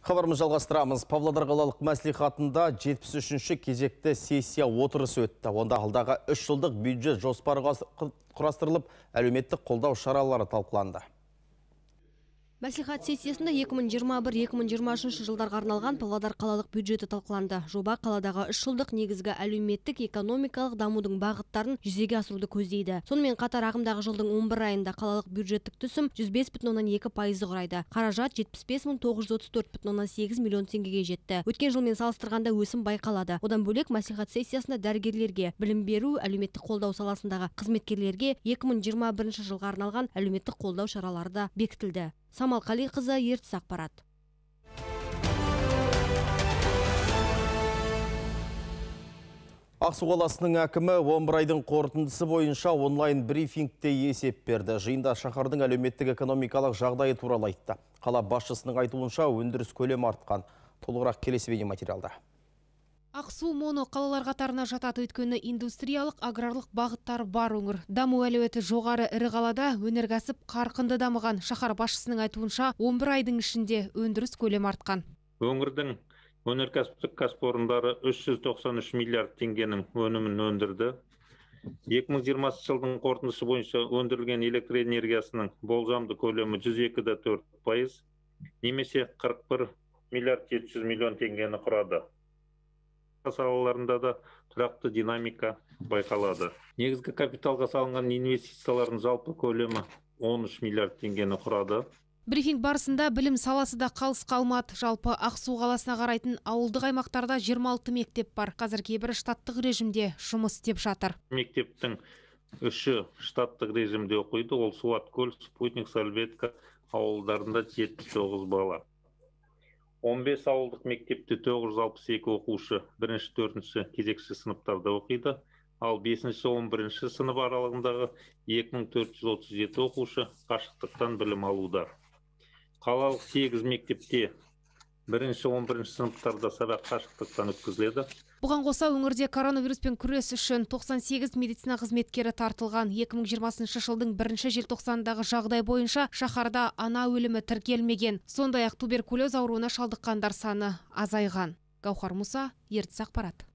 Хабарымызды жалғастырамыз. Павлодар қалалық мәслихатында 73-ші кезекті сессия отырысы өтті. Онда алдағы 3 жылдық бюджет жоспары құрастырылып, әлеуметтік қолдау шаралары талқыланды. Мәслихат сессиясында 2021-2023 жылдарға арналған Павлодар қалалық бюджеті талқыланды. Жоба қаладағы 3 жылдық негізгі әлеуметтік экономикалық дамудың бағыттарын жүзеге асыруды көздейді. Сонымен қатар ағымдағы жылдың 11 айында қалалық бюджеттік түсім 105,2% құрайды. Қаражат 75,934,8 миллион теңгеге жетті. Өткен жылмен салыстырғанда өсім байқалады. Одан бөлек мәслихат сессиясында дәрігерлерге, білім беру, әлеуметтік қолдау саласындағы қызметкерлерге 2021 жылға арналған әлеуметтік қолдау шаралары да бекітілді. Самал Қалиқызы, ертіс ақпарат. Ақсу қаласының әкімі 11 айдың қорытындысы бойынша онлайн брифингте есеп берді. Жиында шаһардың әлеуметтік экономикалық жағдайы туралы айтты. Қала басшысының айтуынша өндіріс көлемі артқан. Толығырақ келесі бейнематериалда. Ақсу моно қалалар қатарына жатады, өйткені индустриялық аграрлық бағыттары бар өңір. Даму әлеуеті жоғары ірі қалада өнеркәсіп қарқынды дамыған. Шаһар басшысының айтуынша 11 айдың ішінде өндіріс көлемі артқан. Өңірдің өнеркәсіптік кәсіпорындары 393 миллиард теңгенің өнімін өндірді. 2020 жылдың қорытындысы бойынша өндірілген электр энергиясының болжамды көлемі 102,4%, немесе 41 миллиард 700 миллион теңгені құрады. Салаларында да тұрақты динамика байқалады. Негізгі капиталға салынған инвестициялардың жалпы көлемі 13 миллиард теңгені құрады. Брифинг барысында білім саласы да қалыс қалмады. Жалпы Ақсу қаласына қарайтын ауылдық аймақтарда 26 мектеп бар. Қазір кейбірі штаттық режимде жұмыс істеп жатыр. Мектептің 3-і штаттық режимде оқиды. Ол Суаткөл, Спутник, Сальветка ауылдарында 79 бала. 15 ауылдық мектепте 962 оқушы 1-4 кезекші сыныптарда оқиды. Ал 5-11 сынып аралығындағы 2437 оқушы қашықтықтан білім алуда. Қалалық 8 мектепте 1-11 сыныптарда сабақ қашықтықтан өткізіледі. Бұған қоса өңірде коронавируспен күрес үшін 98 медицина қызметкері тартылған. 2020 жылдың 1 желтоқсандағы жағдай бойынша шаһарда ана өлімі тіркелмеген. Сондай-ақ туберкулез ауруына шалдыққандар саны азайған. Гаухар Мұса, ертіс ақпарат.